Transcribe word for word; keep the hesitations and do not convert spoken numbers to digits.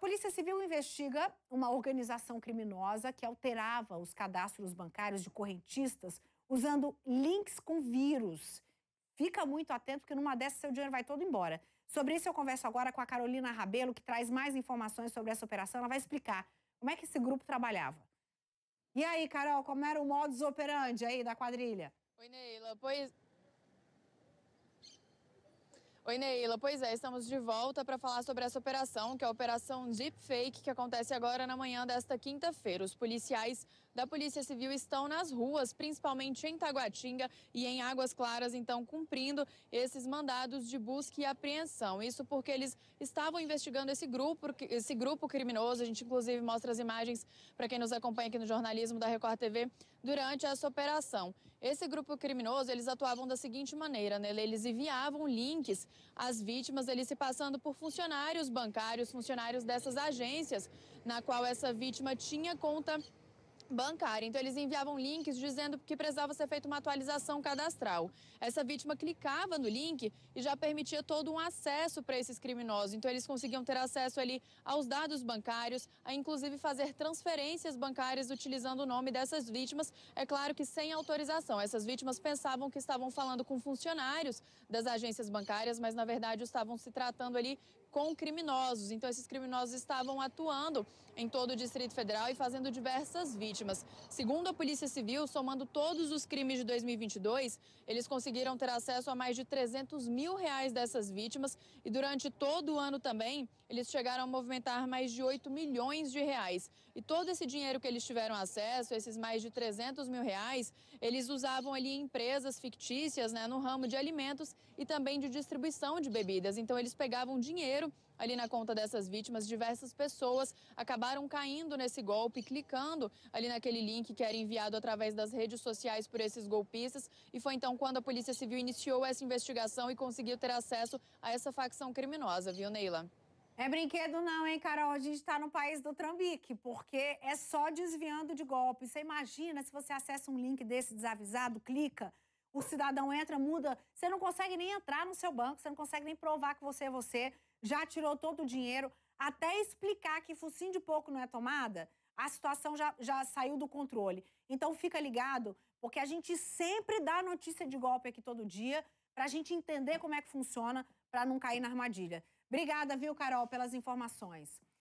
Polícia Civil investiga uma organização criminosa que alterava os cadastros bancários de correntistas usando links com vírus. Fica muito atento, porque numa dessas seu dinheiro vai todo embora. Sobre isso eu converso agora com a Carolina Rabelo, que traz mais informações sobre essa operação. Ela vai explicar como é que esse grupo trabalhava. E aí, Carol, como era o modus operandi aí da quadrilha? Oi, Neila. Pois... Oi, Neila. Pois é, estamos de volta para falar sobre essa operação, que é a Operação Deepfake, que acontece agora na manhã desta quinta-feira. Os policiais da Polícia Civil estão nas ruas, principalmente em Taguatinga e em Águas Claras, então cumprindo esses mandados de busca e apreensão. Isso porque eles estavam investigando esse grupo, esse grupo criminoso. A gente, inclusive, mostra as imagens para quem nos acompanha aqui no jornalismo da Record T V durante essa operação. Esse grupo criminoso, eles atuavam da seguinte maneira, né? Eles enviavam links às vítimas, eles se passando por funcionários bancários, funcionários dessas agências na qual essa vítima tinha conta bancária. Então eles enviavam links dizendo que precisava ser feita uma atualização cadastral. Essa vítima clicava no link e já permitia todo um acesso para esses criminosos. Então eles conseguiam ter acesso ali aos dados bancários, a inclusive fazer transferências bancárias utilizando o nome dessas vítimas, é claro que sem autorização. Essas vítimas pensavam que estavam falando com funcionários das agências bancárias, mas na verdade estavam se tratando ali com criminosos. Então esses criminosos estavam atuando em todo o Distrito Federal e fazendo diversas vítimas. Segundo a Polícia Civil, somando todos os crimes de dois mil e vinte e dois, eles conseguiram ter acesso a mais de trezentos mil reais dessas vítimas e durante todo o ano também eles chegaram a movimentar mais de oito milhões de reais. E todo esse dinheiro que eles tiveram acesso, esses mais de trezentos mil reais, eles usavam ali em empresas fictícias, né, no ramo de alimentos e também de distribuição de bebidas. Então eles pegavam dinheiro ali na conta dessas vítimas, diversas pessoas acabaram caindo nesse golpe, clicando ali naquele link que era enviado através das redes sociais por esses golpistas, e foi então quando a Polícia Civil iniciou essa investigação e conseguiu ter acesso a essa facção criminosa, viu, Neila? É brinquedo não, hein, Carol? A gente tá no país do trambique, porque é só desviando de golpe. Você imagina se você acessa um link desse desavisado, clica, o cidadão entra, muda, você não consegue nem entrar no seu banco, você não consegue nem provar que você é você, já tirou todo o dinheiro, até explicar que focinho de pouco não é tomada, a situação já, já saiu do controle. Então fica ligado, porque a gente sempre dá notícia de golpe aqui todo dia, pra gente entender como é que funciona, pra não cair na armadilha. Obrigada, viu, Carol, pelas informações.